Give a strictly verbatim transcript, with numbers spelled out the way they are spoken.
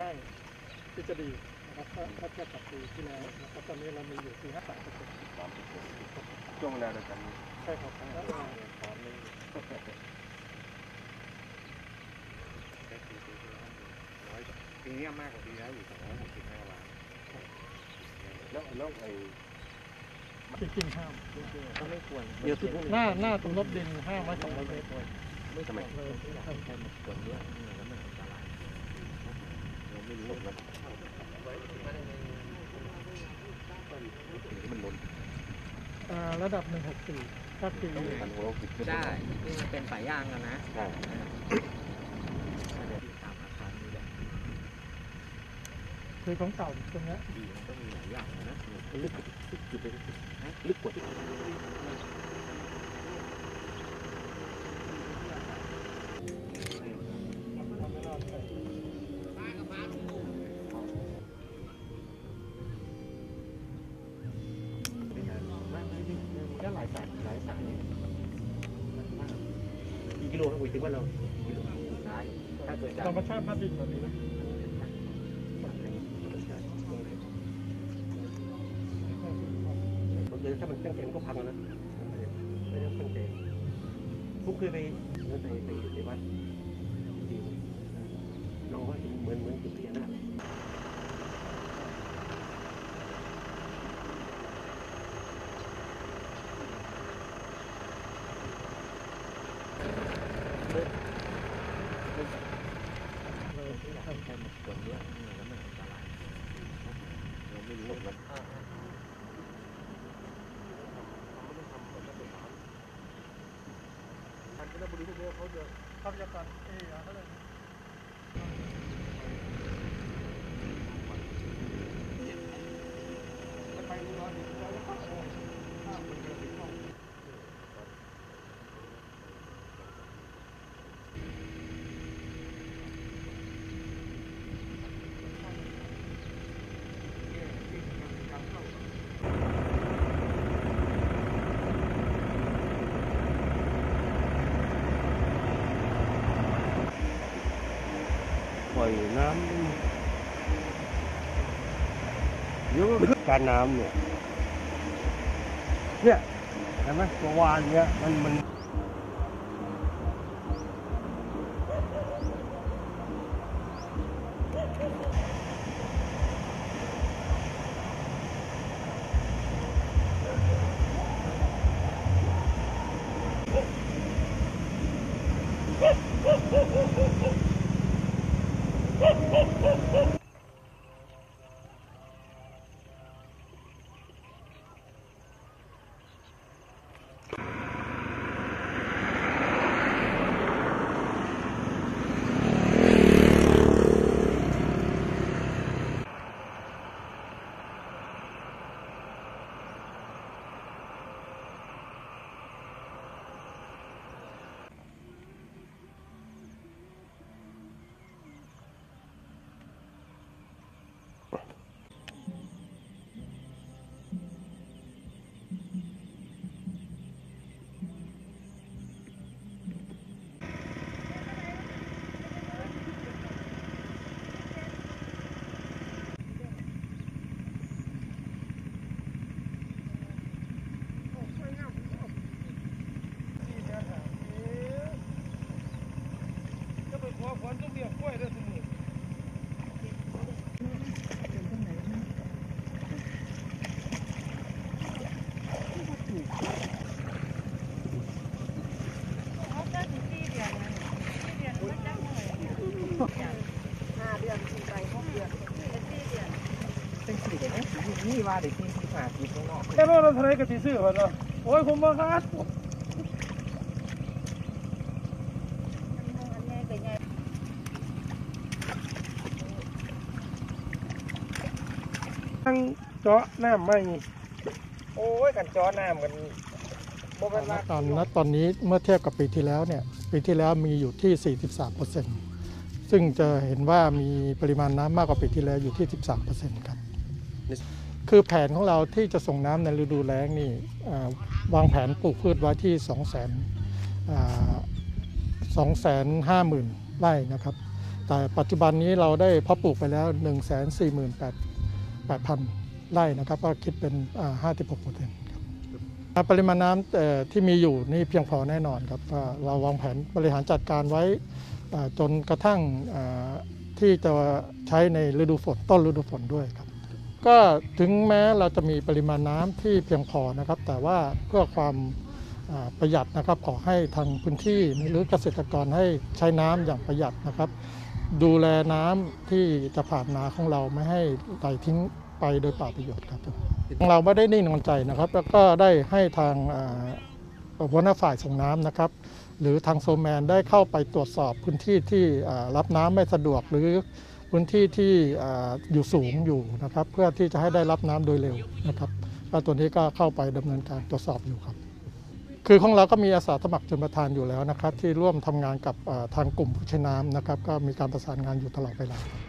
ได้ที่จะดีนะครับถ้าเทียบกับปีที่แล้วนะครับตอนนี้เรามีอยู่ที่ห้าสามเปอร์เซ็นต์ช่วงเวลาเดียวกันใช่ครับแล้วเราพร้อมนี่ปีนี้มากกว่าปีแล้วอยู่สองร้อยหกสิบห้าล้านแล้วแล้วไอ้จริงๆห้ามก็ไม่ควรเยอะสุดหน้าหน้าตรงรถดินห้ามไว้สองร้อยเมตรไม่ทำไมเลยใครมาขวนเยอะแล้วมันอันตรายเราไม่รู้ว่ามันล้นระดับหนึ่งหกสี่ก็คือใช่ที่มันเป็นสายยางกันนะใช่ตามอาคารนี่แหละคือของเก่าตรงนี้ดีมันก็มีหลายอย่างนะลึกลึกจุดเลยลึกกว่าก็หลายสายหลายสายกี่กิโลนะคุยถึงว่าเรากิโลได้ถ้าเกิดธรรมชาติมาดินแบบนี้นะถ้ามันตั้งใจมันก็พังแล้วนะไม่ได้ตั้งใจผมเคยไปไปไปในวัดลองว่าเหมือนเหมือนจุดพญานาคใครมาขวนเยอะแล้วมันอันตรายเราไม่รู้ว่าการจะบริโภคเขาจะทรัพยากรเอเขาเลยไปดูร้อนดีแล้วก็ห้ามคนเดินถึงห้องปล่อยน้ำเยอะขึ้นการน้ำเนี่ยเนี่ยเห็นไหมตัววานเนี่ยมันมันนี่ว่าเด็กที่ที่มากินข้างนอกแค่เราทะเลกับที่ซื้อมันเนาะโอ้ยผมมาครับทั้งเจาะน้ำไม่โอ้ยกันเจาะน้ำกันตอนนั้นตอนนี้เมื่อเทียบกับปีที่แล้วเนี่ยปีที่แล้วมีอยู่ที่ สี่สิบสามเปอร์เซ็นต์ ซึ่งจะเห็นว่ามีปริมาณน้ำมากกว่าปีที่แล้วอยู่ที่ สิบสามเปอร์เซ็นต์ ครับคือแผนของเราที่จะส่งน้ำในฤดูแล้งนี่วางแผนปลูกพืชไว้ที่ สองแสนห้าหมื่น ไร่นะครับแต่ปัจจุบันนี้เราได้เพาะปลูกไปแล้ว หนึ่งแสนสี่หมื่นแปดพัน ไร่นะครับก็คิดเป็น ห้าสิบหกเปอร์เซ็นต์ ครับปริมาณน้ำเอ่อที่มีอยู่นี่เพียงพอแน่นอนครับก็เราวางแผนบริหารจัดการไว้อ่าจนกระทั่งอ่าที่จะใช้ในฤดูฝนต้นฤดูฝนด้วยครับก็ถึงแม้เราจะมีปริมาณน้ำที่เพียงพอนะครับแต่ว่าเพื่อความอ่าประหยัดนะครับขอให้ทางพื้นที่หรือเกษตรกรให้ใช้น้ำอย่างประหยัดนะครับดูแลน้ำที่จะผ่านนาของเราไม่ให้ไหลทิ้งไปโดยเปล่าประโยชน์ครับเราไม่ได้นิ่งนอนใจนะครับแล้วก็ได้ให้ทางอ่าหัวหน้าฝ่ายส่งน้ำนะครับหรือทางโซแมนได้เข้าไปตรวจสอบพื้นที่ที่อ่ารับน้ำไม่สะดวกหรือพื้นที่ที่อ่าอยู่สูงอยู่นะครับเพื่อที่จะให้ได้รับน้ำโดยเร็วนะครับแล้วตัวนี้ก็เข้าไปดำเนินการตรวจสอบอยู่ครับคือของเราก็มีอาสาสมัครชลประทานอยู่แล้วนะครับที่ร่วมทำงานกับอ่าทางกลุ่มผู้ใช้น้ำนะครับก็มีการประสานงานอยู่ตลอดเวลาครับ